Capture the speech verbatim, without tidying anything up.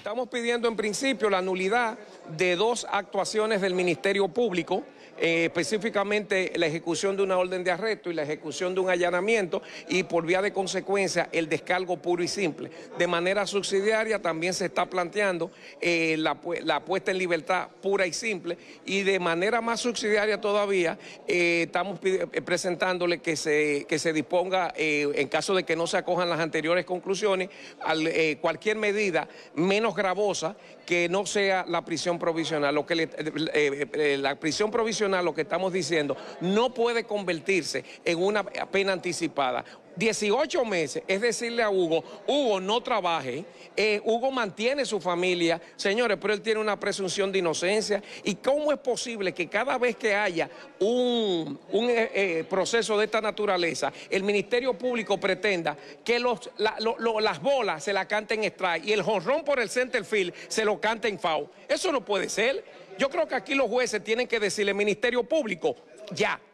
Estamos pidiendo en principio la nulidad de dos actuaciones del Ministerio Público, eh, específicamente la ejecución de una orden de arresto y la ejecución de un allanamiento, y por vía de consecuencia el descargo puro y simple. De manera subsidiaria también se está planteando eh, la, la puesta en libertad pura y simple, y de manera más subsidiaria todavía eh, estamos presentándole que se, que se disponga, eh, en caso de que no se acojan las anteriores conclusiones, al, eh, cualquier medida menos gravosa que no sea la prisión provisional. Lo que le, eh, eh, la prisión provisional, lo que estamos diciendo, no puede convertirse en una pena anticipada. dieciocho meses, es decirle a Hugo, Hugo no trabaje, eh, Hugo mantiene su familia, señores, pero él tiene una presunción de inocencia. ¿Y cómo es posible que cada vez que haya un, un eh, eh, proceso de esta naturaleza, el Ministerio Público pretenda que los, la, lo, lo, las bolas se la canten strike y el jonrón por el center field se lo canten foul? Eso no puede ser. Yo creo que aquí los jueces tienen que decirle, Ministerio Público, ya.